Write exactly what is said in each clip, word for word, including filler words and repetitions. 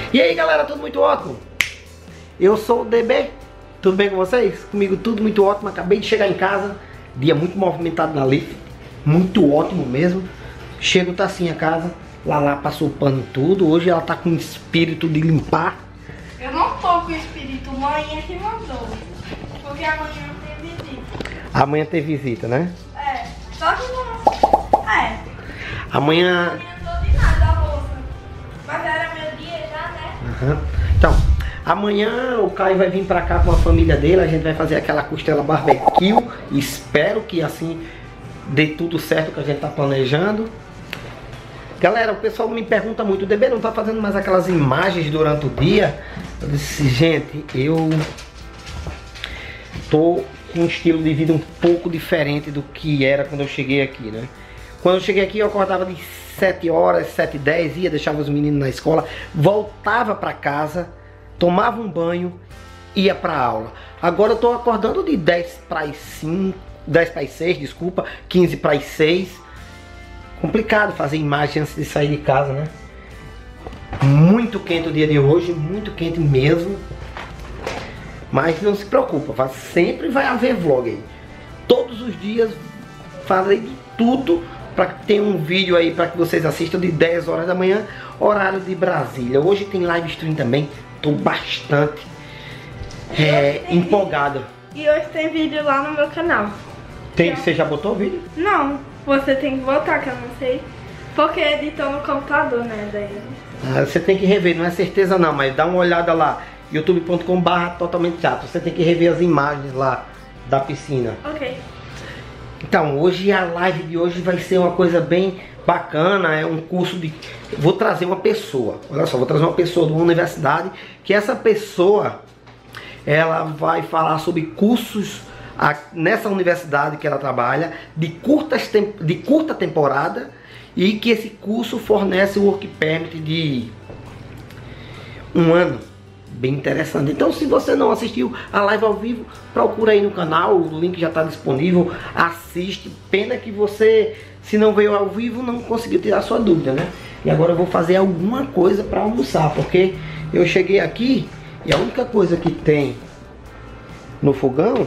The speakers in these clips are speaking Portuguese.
E aí galera, tudo muito ótimo? Eu sou o D B, tudo bem com vocês? Comigo tudo muito ótimo, acabei de chegar em casa. Dia muito movimentado na Lift, muito ótimo mesmo. Chego, tá assim a casa, Lala passou o pano tudo. Hoje ela tá com espírito de limpar. Eu não tô com espírito, mãe é que mandou. Porque amanhã tem visita. Amanhã tem visita, né? É, só que não... É. Amanhã... Amanhã não tô de nada, a moça. Mas era meu dia já, né? Uhum. Então, amanhã o Caio vai vir pra cá com a família dele. A gente vai fazer aquela costela barbecue. Espero que assim dê tudo certo que a gente tá planejando. Galera, o pessoal me pergunta muito: o D B não tá fazendo mais aquelas imagens durante o dia? Eu disse, gente, eu tô com um estilo de vida um pouco diferente do que era quando eu cheguei aqui, né? Quando eu cheguei aqui eu acordava de sete horas, sete e dez, ia, deixava os meninos na escola, voltava pra casa, tomava um banho, ia pra aula. Agora eu tô acordando de dez para as cinco, dez para as seis, desculpa, quinze para as seis. Complicado fazer imagem antes de sair de casa, né? Muito quente o dia de hoje, muito quente mesmo. Mas não se preocupa, vai, sempre vai haver vlog aí. Todos os dias farei de tudo para que tenha um vídeo aí para que vocês assistam de dez horas da manhã, horário de Brasília. Hoje tem live stream também, tô bastante é, empolgado. E hoje tem vídeo lá no meu canal. Tem, você já botou o vídeo? Não, você tem que botar, que eu não sei. Porque editou no computador, né? Daí. Ah, você tem que rever, não é certeza não, mas dá uma olhada lá, youtube ponto com barra totalmente chato. Você tem que rever as imagens lá da piscina. Ok. Então, hoje a live de hoje vai ser uma coisa bem bacana, é um curso de... Vou trazer uma pessoa, olha só, vou trazer uma pessoa de uma universidade, que essa pessoa, ela vai falar sobre cursos a, nessa universidade que ela trabalha, de, curtas, de curta temporada, e que esse curso fornece o work permit de um ano. Bem interessante. Então, se você não assistiu a live ao vivo, procura aí no canal, o link já está disponível, assiste. Pena que você, se não veio ao vivo, não conseguiu tirar sua dúvida, né? E agora eu vou fazer alguma coisa para almoçar, porque eu cheguei aqui e a única coisa que tem no fogão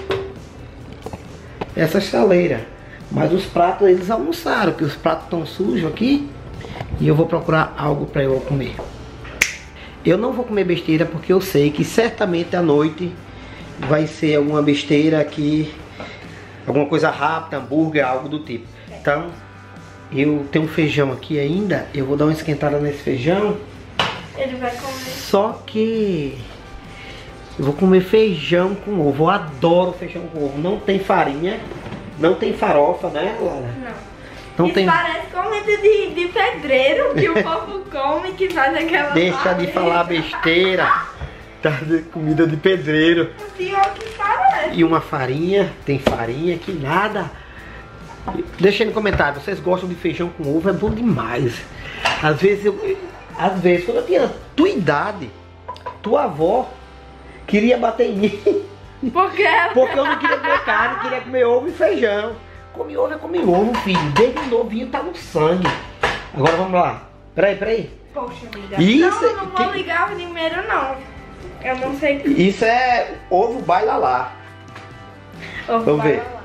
é essa chaleira. Mas os pratos eles almoçaram, que os pratos estão sujos aqui, e eu vou procurar algo para eu comer. Eu não vou comer besteira porque eu sei que certamente à noite vai ser alguma besteira aqui, alguma coisa rápida, hambúrguer, algo do tipo. Então, eu tenho um feijão aqui ainda, eu vou dar uma esquentada nesse feijão. Ele vai comer. Só que eu vou comer feijão com ovo. Eu adoro feijão com ovo. Não tem farinha, não tem farofa, né, Lara? Não. Não Isso tem... parece comida de, de pedreiro que o povo come, que faz aquela... Deixa de falar besteira. Tá de comida de pedreiro. Pior que parece. E uma farinha, tem farinha que nada. Deixa aí no comentário, vocês gostam de feijão com ovo? É bom demais. Às vezes eu, às vezes quando eu tinha tua idade, tua avó queria bater em mim. Por quê? Porque eu não queria comer carne, queria comer ovo e feijão. Comi ovo é comer ovo, filho. Desde novinho tá no sangue. Agora vamos lá. Peraí, peraí. Poxa vida. Isso, não, eu não vou que... ligar primeiro não. Eu não sei que... Isso é ovo baila lá. Ovo Vamos ver. lá.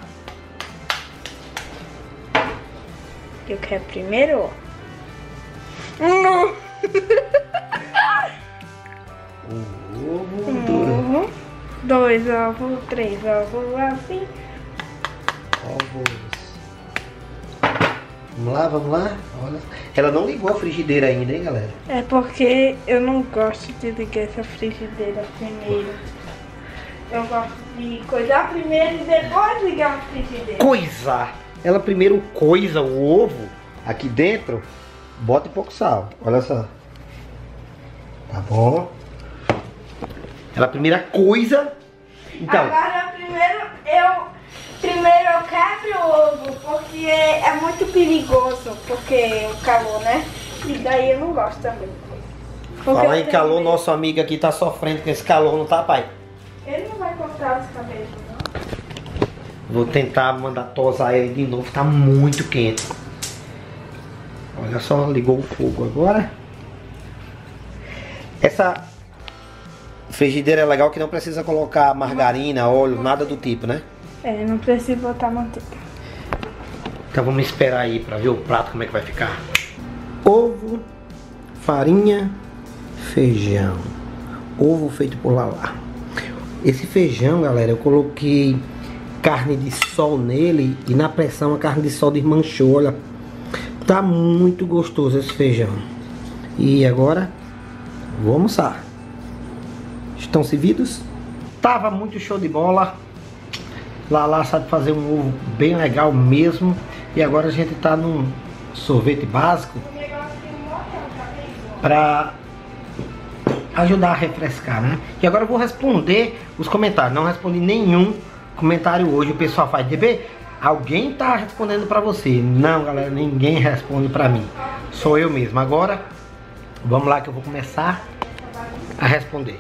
Eu quero primeiro. Um. Um ovo, Um, dois ovos, três ovos, assim. ovos. Vamos lá, vamos lá. Olha. Ela não ligou a frigideira ainda, hein, galera? É porque eu não gosto de ligar essa frigideira primeiro. Eu gosto de coisar primeiro e depois ligar a frigideira. Coisar. Ela primeiro coisa o ovo aqui dentro. Bota um pouco sal. Olha só. Tá bom. Ela primeira coisa. Então. Agora primeiro eu... Primeiro eu quebro o ovo, porque é muito perigoso, porque o calor, né? E daí eu não gosto também. Fala em calor, nosso amigo aqui tá sofrendo com esse calor, não tá, pai? Ele não vai cortar os cabelos, não? Vou tentar mandar tosar ele de novo, tá muito quente. Olha só, ligou o fogo agora. Essa frigideira é legal que não precisa colocar margarina, óleo, nada do tipo, né? É, não precisa botar manteiga. Então vamos esperar aí pra ver o prato como é que vai ficar. Ovo, farinha, feijão. Ovo feito por Lala. Esse feijão, galera, eu coloquei carne de sol nele e na pressão a carne de sol desmanchou, olha. Tá muito gostoso esse feijão. E agora, vou almoçar. Estão servidos? Tava muito show de bola. Lala sabe fazer um ovo bem legal mesmo. E agora a gente tá num sorvete básico pra ajudar a refrescar, né? E agora eu vou responder os comentários. Não respondi nenhum comentário hoje. O pessoal faz, D B, alguém tá respondendo pra você. Não, galera, ninguém responde pra mim. Sou eu mesmo. Agora, vamos lá que eu vou começar a responder.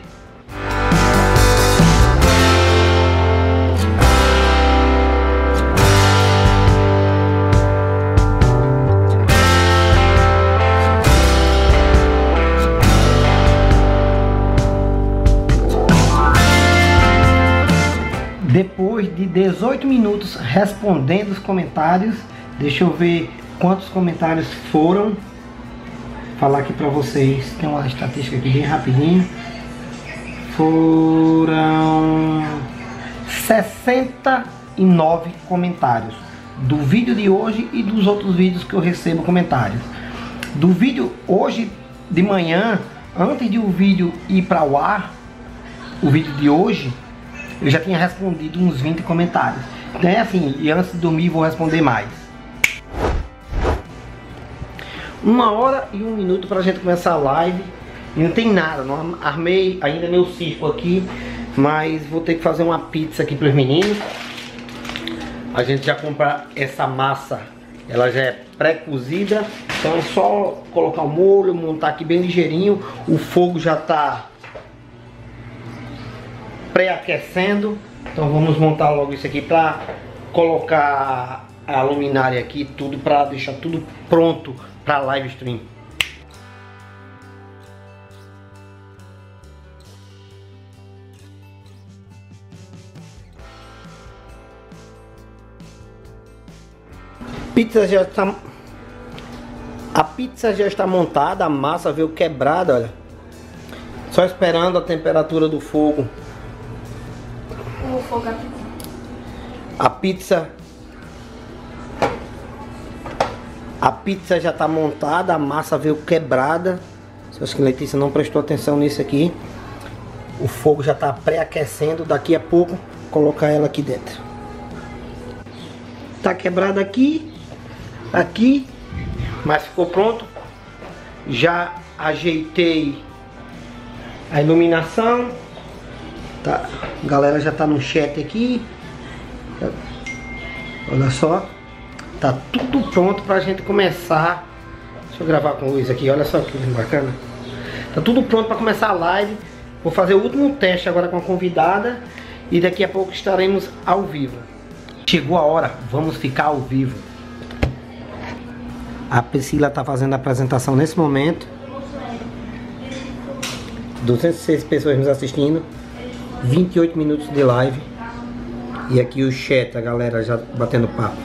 Depois de dezoito minutos respondendo os comentários, deixa eu ver quantos comentários foram. Falar aqui pra vocês, tem uma estatística aqui bem rapidinho. Foram sessenta e nove comentários do vídeo de hoje e dos outros vídeos que eu recebo comentários. Do vídeo hoje de manhã, antes de o vídeo ir para o ar, o vídeo de hoje, eu já tinha respondido uns vinte comentários. Então é assim, e antes de dormir vou responder mais. Uma hora e um minuto pra gente começar a live. E não tem nada, não armei ainda meu circo aqui. Mas vou ter que fazer uma pizza aqui pros meninos. A gente já compra essa massa, ela já é pré-cozida. Então é só colocar o molho, montar aqui bem ligeirinho. O fogo já tá pré-aquecendo. Então vamos montar logo isso aqui para colocar a luminária aqui, tudo para deixar tudo pronto para live stream. Pizza já está A pizza já está montada, a massa veio quebrada, olha. Só esperando a temperatura do fogo. O fogo é A pizza A pizza já está montada, a massa veio quebrada. Acho que a Letícia não prestou atenção nisso aqui. O fogo já está pré-aquecendo. Daqui a pouco colocar ela aqui dentro. Tá quebrada aqui, aqui, mas ficou pronto. Já ajeitei a iluminação. Tá, a galera já tá no chat aqui. Olha só, tá tudo pronto pra gente começar. Deixa eu gravar com luz aqui, olha só que bacana. Tá tudo pronto pra começar a live. Vou fazer o último teste agora com a convidada e daqui a pouco estaremos ao vivo. Chegou a hora, vamos ficar ao vivo. A Priscila tá fazendo a apresentação nesse momento. duzentas e seis pessoas nos assistindo. vinte e oito minutos de live. E aqui o chat, a galera já batendo papo.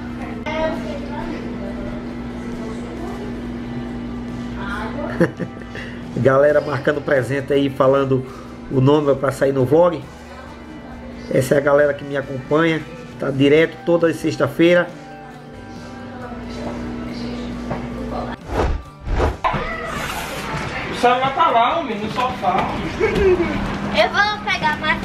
Galera marcando presente aí, falando o nome para sair no vlog. Essa é a galera que me acompanha. Tá direto toda sexta-feira. O celular tá lá, homem, no sofá. Eu vou pegar mais.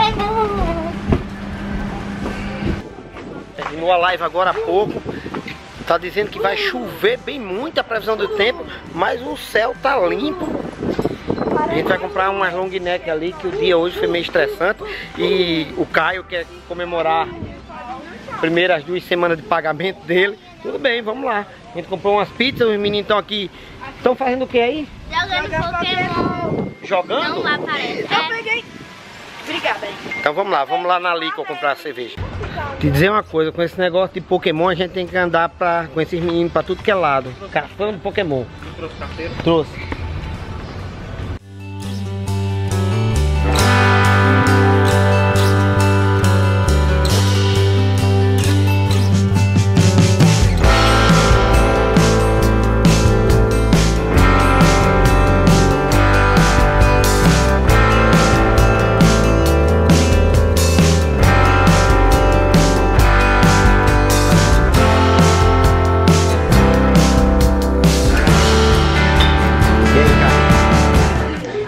Terminou a live agora há pouco. Tá dizendo que vai chover bem muito, a previsão do tempo, mas o céu tá limpo. A gente vai comprar umas long neck ali, que o dia hoje foi meio estressante. E o Caio quer comemorar primeiras duas semanas de pagamento dele. Tudo bem, vamos lá. A gente comprou umas pizzas, os meninos estão aqui. Estão fazendo o que aí? Jogando Pokémon. Jogando? Não aparece. Eu peguei. Obrigada. Então vamos lá, vamos lá na Lico comprar a cerveja. Te dizer uma coisa, com esse negócio de Pokémon a gente tem que andar pra, com esses meninos pra tudo que é lado. Caçando Pokémon. Não trouxe carteira? Trouxe.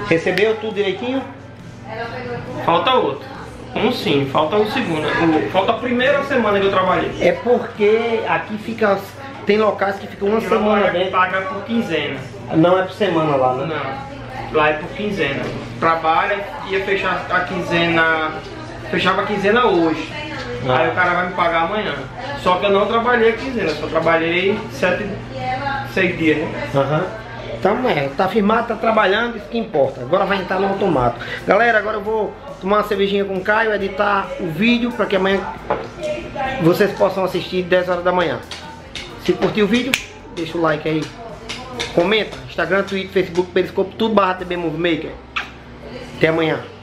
Recebeu tudo direitinho? Falta outro. Um sim, falta o segundo. O, falta a primeira semana que eu trabalhei. É porque aqui fica... Tem locais que ficam uma Eu semana trabalho dentro. paga por quinzena. Não é por semana lá, né? Não, lá é por quinzena. Trabalha, ia fechar a quinzena, fechava a quinzena hoje. Ah. Aí o cara vai me pagar amanhã. Só que eu não trabalhei a quinzena, só trabalhei sete, seis dias, né? Aham. Então é, tá firmado, tá trabalhando, isso que importa. Agora vai entrar no automático. Galera, agora eu vou tomar uma cervejinha com o Caio, editar o vídeo para que amanhã vocês possam assistir dez horas da manhã. Se curtiu o vídeo, deixa o like aí. Comenta, Instagram, Twitter, Facebook, Periscope, tudo barra T B Movie Maker. Até amanhã.